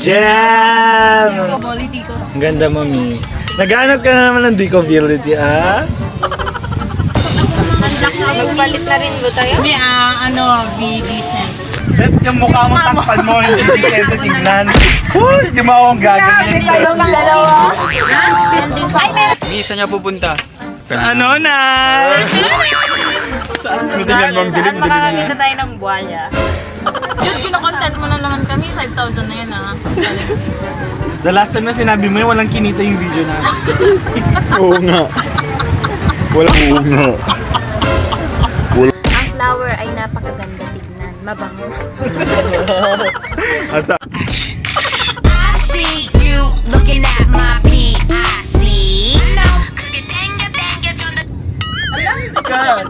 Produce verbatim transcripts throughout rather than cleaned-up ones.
Jam! Ang ganda, mami. Naghanap ka na naman ng Dicability, ah? Magpalit na rin ba tayo? Hindi, ah, ano, B decent. That's yung mukha mo takpan mo, hindi decent tignan. Uy, di mo akong gagawin. Dalawa. Ay, meron. Saan niya pupunta? Sa ano, Nas? Saan? Saan makakakita tayo ng buhaya? Yun, kinokontent mo na naman kami. five thousand na yun, ah. The last time na sinabi mo yun, walang kinita yung video natin. Oo nga. Walang oo nga. Ang flower ay napakaganda tignan. Mabango. Asa? I see you looking at my P I C. No, cause you dang it, dang it on the. God!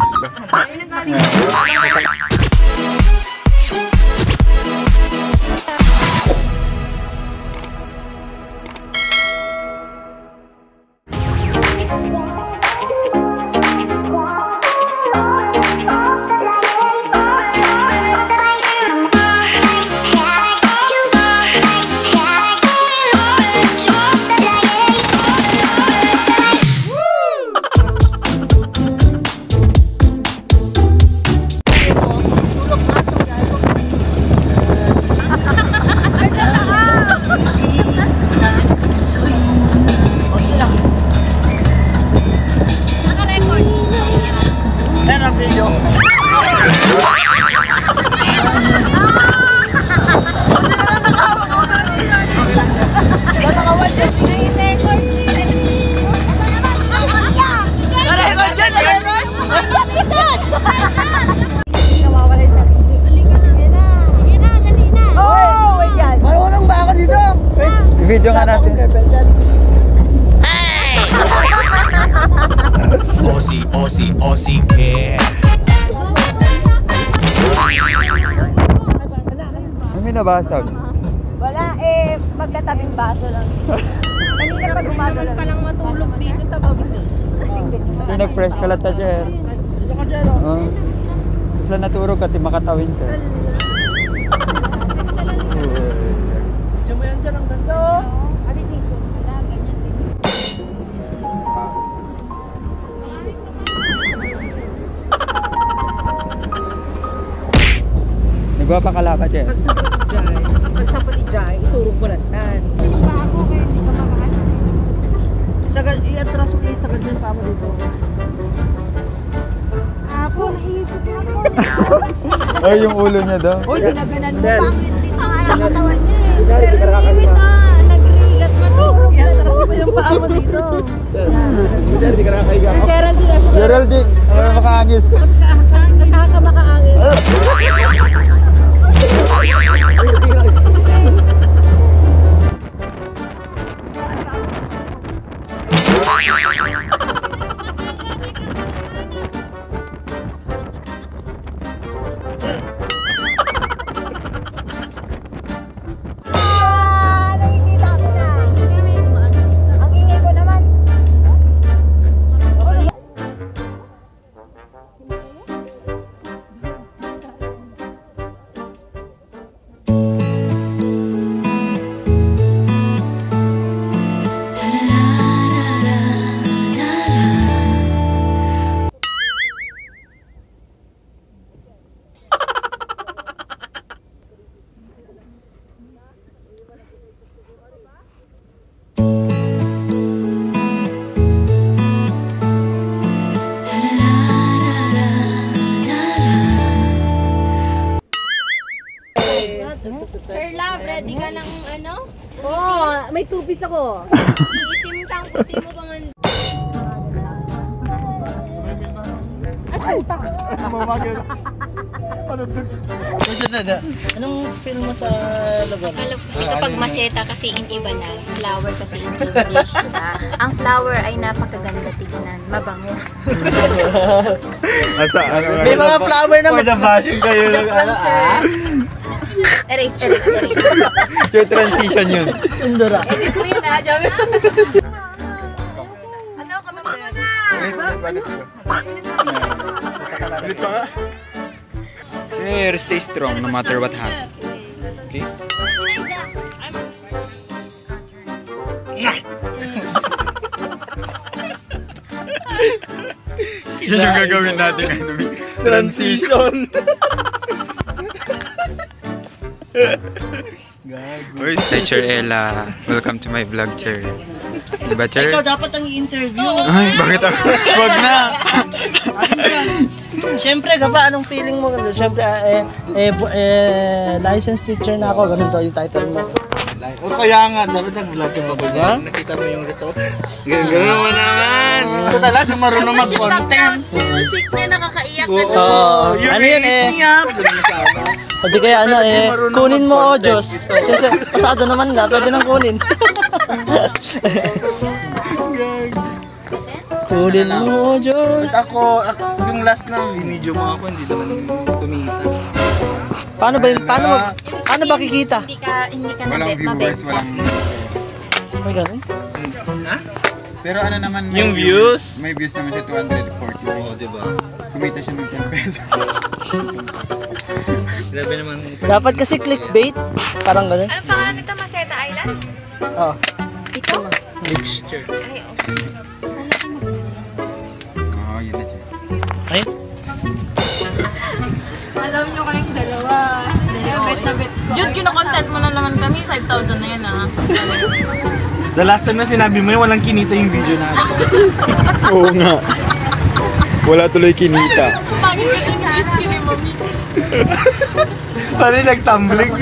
Video nga natin. Aussie, Aussie, Aussie care. May nabasag. Wala eh, magkatabing baso lang. Kanina pag umaga lang palang matulog dito sa baba. So nag-fresh ka lang ta, Jer. Dito ka, Jer. Oo. Sila naturog ka, di makatawin, Jer. Diyan mo yan dyan, ang ganda, oh. Ano dito? Wala, ganyan din. Nagawa pa kalapa, Jer. Pagsapot ni Jai, iturong ko lang tan. Bago kayo, hindi ka makaano. Sagad, i-atras mo yung sagad yung pa mo dito. Apo, nahihipot na po. Ay, yung ulo niya daw. Uy, dinaganan mo. Pangit din ang ang katawan niya eh. Pero limit na, nagrigat, maturog. I-atras mo yung pa mo dito. Geraldine, Geraldine, ano na makaangis? saan ka makaangin? Ah, nakikita ko na. Ang ingay ko naman. Sir Love, ready ka ng ano? Oo, may two-piece ako. Iitim tang puti mo bang ano? Anong feel mo sa lugar? Kasi kapag maseta kasi in iba na, flower kasi in English, diba? Ang flower ay napakaganda tignan, mabango. Asa, ano? May mga flower na for the fashion kayo. Joke lang, sir. Erase, erase, erase. Yung transition yun. Edit mo yun, ah, Jobe. Ano, kami mo na? Ulit pa nga. Sir, stay strong no matter what happens. Okay? Yun yung gagawin natin. Ano, Transition. Uy, Teacher Ella. Welcome to my vlog, Cher. Diba, Cher? Ikaw dapat ang i-interview. Ay, bakit ako? Wag na! Siyempre, gaba, anong feeling mo? Siyempre, ah, eh, eh, bu- eh, licensed teacher na ako. Ganun sa yung title mo. O kaya nga, dapat nag-vlog ka ba ba? Nakita mo yung result? Gano'n mo naman! Ito talaga marunong mag-content. Music na nakakaiyak ka doon. Oo. Ano yun eh? Pwede kaya ano eh, kunin mo o Diyos. Siyempre, pasado naman na, pwede nang kunin. Kunin mo o Diyos. Ako, ako, yung last na video mo ako, hindi naman kumita. Paano ba yun? Paano, paano ba kikita? Hindi ka, hindi ka Walang nabe- viewers, mabenta. walang... May ganun? Pero ano naman, may Yung views? May views naman siya, two hundred forty. Oo, diba? Kumita siya ng ten pesos. Grabe naman. Dapat kasi clickbait. Parang ganun. Ano pangalan nito? Maceta Island? Oh. Ito? Mixture. Ay, okay. Oo, yun na siya. Ay? Alam nyo kayong dalawa. Dalawa, bet na bet ko. Jude, kinokontent mo na naman kami. five thousand na yan, ha? The last time na sinabi mo yun, walang kinita yung video natin. Oo nga. Wala tuloy kinita. Pangit ka English ka ni Mami. Paano yung nag-tumbling?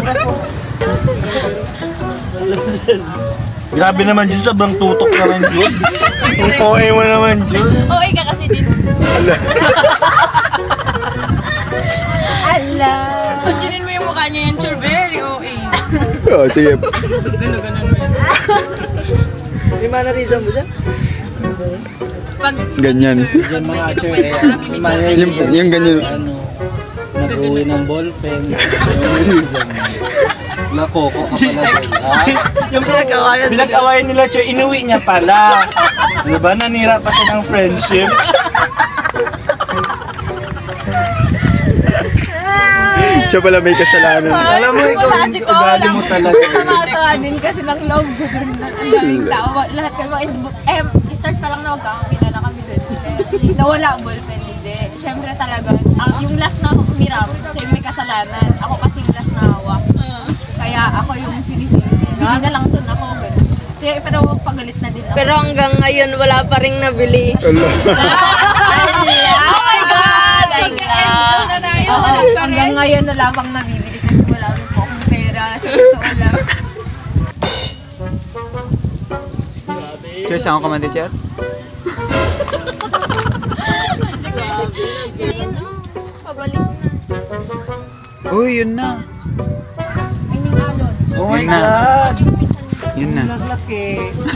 Grabe naman Jude, sobrang tutok naman Jude. Ang O A mo naman Jude. Okay ka kasi din. Ala! Paginin mo yung mukha niya yan, sure, very O A. Oo, sige. May mannerism mo siya? Pag Ganyan. Diyan mga Pag- actually, Pag- Yung, yung ganyan. nag-uwi ng ballpen. Mannerism. Nakoko ka pala. Yung pinag-awayan Pinag-awayan nila Che, inuwi niya pala. Diba? Nanira pa siya ng friendship. Siya pala may kasalanan. Alam mo, ikaw yung ugali mo talaga. Sama-sama din kasi ng loob ko dun. Ang daming tao. Lahat kami, eh, start pa lang na magkakakita na kami dun. Eh, nawala ang ballpen, hindi. Siyempre talaga, ang, yung last na umiram, siya yung may kasalanan. Ako kasi yung last na hawak. Kaya ako yung sinisisi. Bili na lang dun ako. Ganun. Kaya, pero pagalit na din ako. Pero hanggang ngayon, wala pa rin nabili. Allah. Oh my God! Oo, hanggang ngayon wala pang nabibili kasi wala rin po akong pera. Sa totoo lang. Sir, saan ko man, teacher? Ayun, oh. Pabalik na. Uy, yun na. Ay, ningalon. Oh my Yun na. God! Yun na. Laki.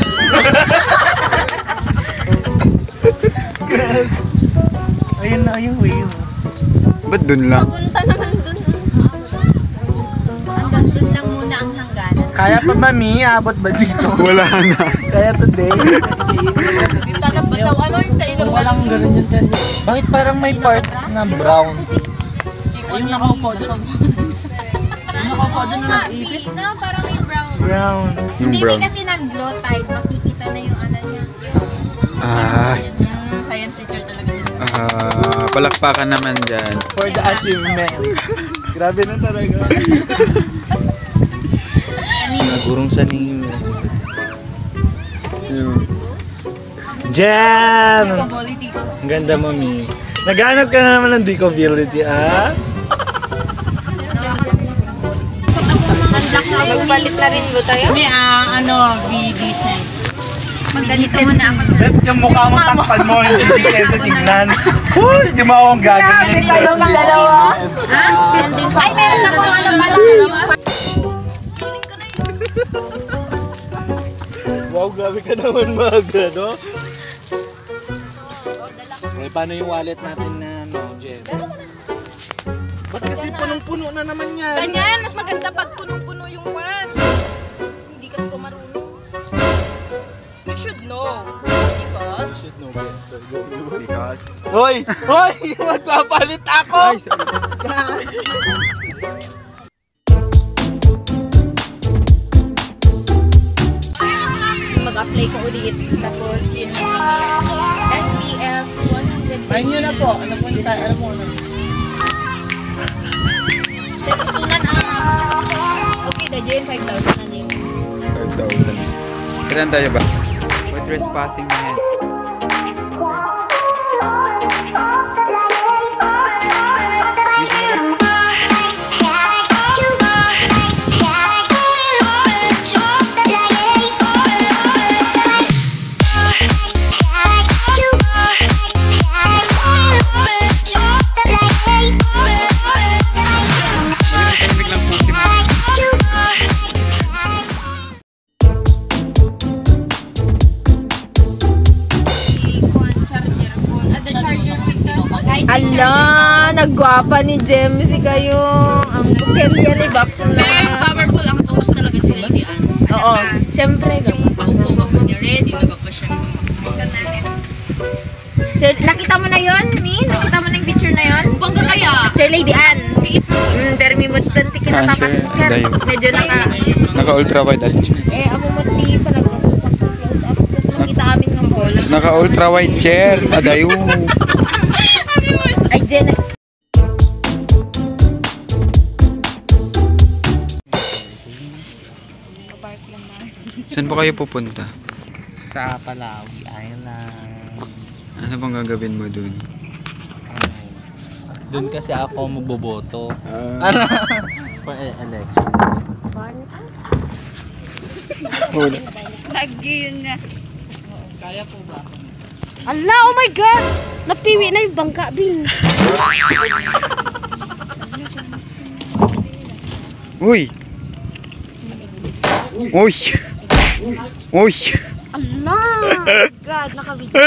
Ayun na, ayun wave. Ba't dun lang? Punta naman dun. Hanggang dun lang muna ang hangganan. Kaya pa mami, abot ba dito? Wala na. Kaya today. Yung tanap ba sa ano yung sa ilong Walang ganun yun dyan. Bakit parang may parts na brown? Yung nakaupo dun. Nakaupo dyan na nag-ipit. Na, parang may brown. Brown. Yung Hindi, brown. kasi nag-glow tide. Makikita na yung ano niya. Ah, Yung science teacher talaga dyan. ah, palakpakan naman dyan. For the achievement. Grabe na talaga. Nagurong sa ninyo. Jam! Kaboli dito. Ang ganda mami. Naghanap ka na naman ng decovability, ah? Magpalit na rin ba tayo? Hindi, ah, ano, B-decent. Magganito muna ako. That's yung mukha mo takpan mo, hindi decent tignan. Uy, di mo akong gagawin. Dalawa? Ha? Ay, meron ako ano pala. Wow, grabe ka naman maga, no? Eh, paano yung wallet natin na, no, Jen? Ba't kasi punong-puno na naman yan? Ganyan, mas maganda pag punong-puno yung pan. Hindi kasi ko marunong. You should know. Because... Because... Hoy! Hoy! Magpapalit ako! Ay, sorry. Mag-apply ko ulit. Tapos yun ang S P F one hundred. Try nyo na po. Ano po yung tayo? Ano mo? Tunan ang... Okay, the J five thousand na din. five thousand. Kailan tayo ba? For trespassing na yan. Ala, nagwapa ni Jemsy kayo. Ang bukel-yali back na. Pero yung powerful ang toast talaga si Lady Anne. Oo, syempre. Yung paupo ka pa niya ready, nagpa pa siya. Sir, nakita mo na yon, Mi? Nakita mo na yung picture na yon? Bangga kaya? Sir Lady Anne. Mm, pero may mutanti kinatapat. Ah, sir, Medyo naka... Naka-ultra wide alin siya. Eh, amo muti pala. Close up. Nakita kami ng bola. Naka-ultra wide chair. Adayo. Ay, Jen. Saan po kayo pupunta? Sa Palawi Island. Ano bang gagawin mo dun? Doon kasi ako magboboto. Ah. Ano? For election. Huli. Lagi yun nga. Kaya po ba? Ala, oh my God! Napiwi na yung bangka, Bin. Uy! Uy! Uy! Ala! God, nakabidyo.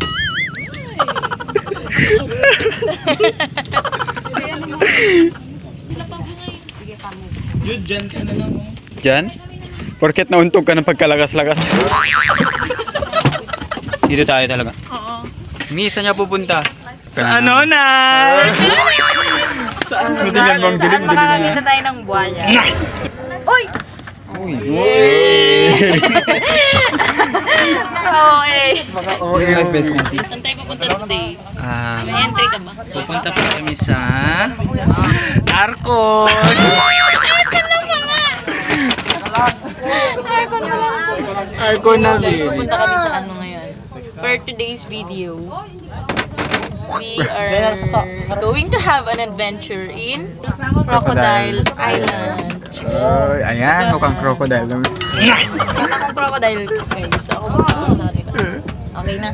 Jude, dyan ka na lang. Diyan? Porket nauntog ka ng pagkalakas-lakas. Dito tayo talaga. Oo. Mi, saan niya pupunta? Sa ano na? Saan? Tingnan mo ang dilim-dilim niya. Makakakita tayo ng buhaya. Uy! Uy! Oo eh. Baka O A F S natin. Saan tayo papunta today? Ah, May entry ka ba? pupunta po kami sa Arcon. Arcon na Guys, pupunta kami sa ano ngayon. For today's video, we are going to have an adventure in Crocodile Island. Oy, ayan, mukhang crocodile. Kata kong crocodile, guys. So, ako magpapakita sa kanila. Okay na.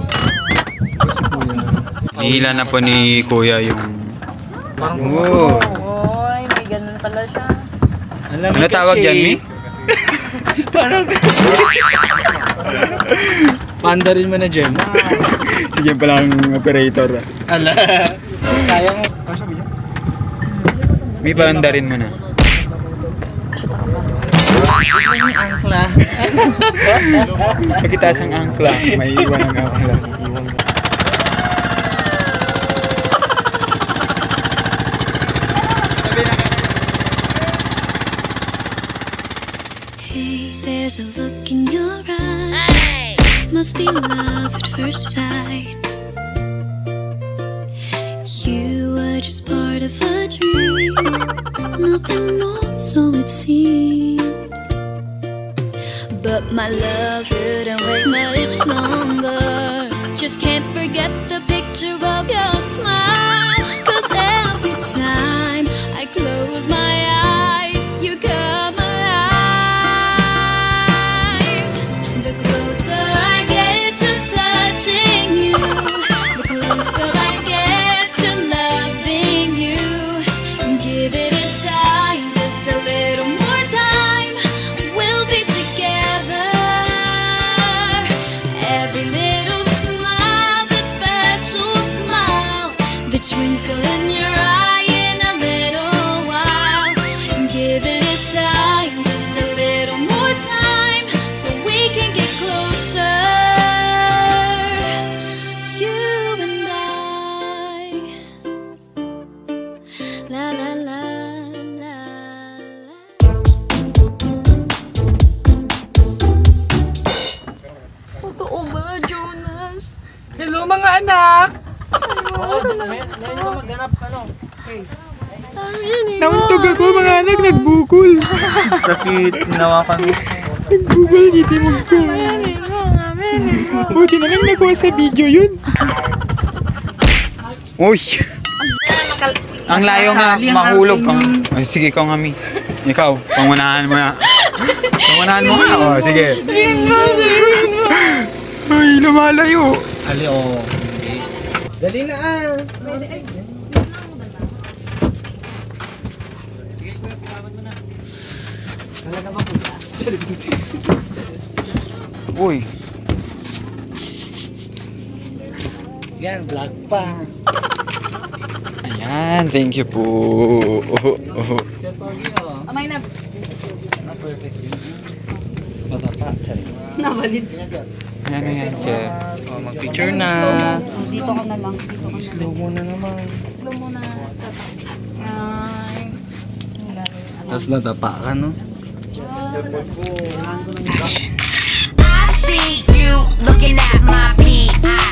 Nihila na po ni Kuya yung... Oh. Oy, may ganun pala siya. Ano tawag dyan, Mi? Parang... Panda rin mo na, Jem. Sige palang operator. Ala. Kaya mo. Mi, panda rin mo na. Yung angkla. Pagkitaas ang angkla, may iwan ang angkla. Hey, there's a look in your eyes. Must be love at first sight. You were just part of a dream, nothing more, so it seemed. But my love couldn't wait much longer. Just can't forget the picture of your smile. 'Cause every time I close my eyes, you come alive. The closer I get to touching you, the closer I get to loving you. Give it a time, just a little more time. We'll be together. Every little smile, that special smile, the twinkle in your eye in a little while. Give it a time, just a little more time, so we can get closer. You and I. La la la la la. Totoo ba, Jonas? Hello mga anak! Nauntog ako mga anak, nagbukol. Sakit, hinawakan mo. Nagbukol, hindi mo ka. Buti na lang nakuha sa video yun. Uy! Ang layo nga, mahulog kang. Ay, sige, ikaw nga, Mi. Ikaw, pangunahan mo na. Pangunahan mo nga. Oh, sige. Ay, lumalayo. Ali, oh. Dali na ah. Uy. Yan, vlog pa. Ayan, thank you po. Amay na. Na-perfect yun. Matata, chay. Nabalid. Ayan na yan, Che. Oh, mag-picture na. Dito ka na lang. Dito ka na. Slow mo na naman. Slow mo na. Yan. Tapos natapa ka, no? I see you looking at my P I